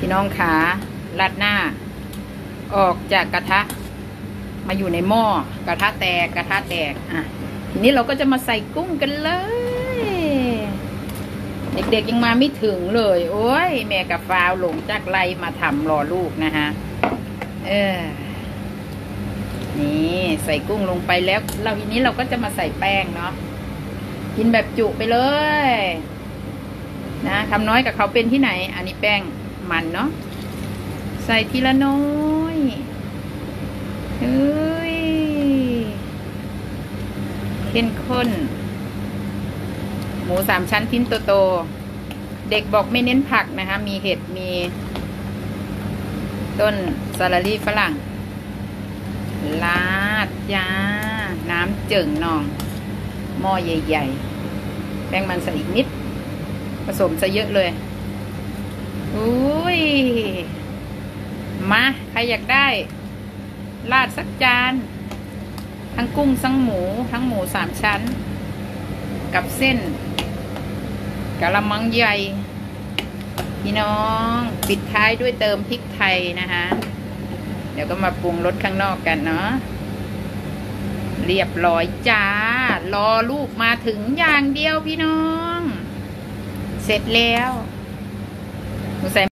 พี่น้องขาราดหน้าออกจากกระทะมาอยู่ในหม้อกระทะแตกอ่ะทีนี้เราก็จะมาใส่กุ้งกันเลยเด็กๆยังมาไม่ถึงเลยโอ้ยแม่กับฟาวหลงจากไรมาทำรอลูกนะฮะนี่ใส่กุ้งลงไปแล้วทีนี้เราก็จะมาใส่แป้งเนาะกินแบบจุไปเลยนะทำน้อยกับเขาเป็นที่ไหนอันนี้แป้งมันเนาะใส่ทีละน้อยเฮ้ยเข้มข้นหมู3 ชั้นชิ้นโตๆเด็กบอกไม่เน้นผักนะคะมีเห็ดมีต้นสาลารี่ฝรั่งลาดจ้าน้ำเจิ่งนองหม้อใหญ่ๆแป้งมันใส่อีกนิดผสมซะเยอะเลยอุ้ยมาใครอยากได้ราดสักจานทั้งกุ้งทั้งหมู3 ชั้นกับเส้นกะละมังใหญ่พี่น้องปิดท้ายด้วยเติมพริกไทยนะคะเดี๋ยวก็มาปรุงรสข้างนอกกันเนาะเรียบร้อยจ้ารอลูกมาถึงอย่างเดียวพี่น้องเสร็จแล้ว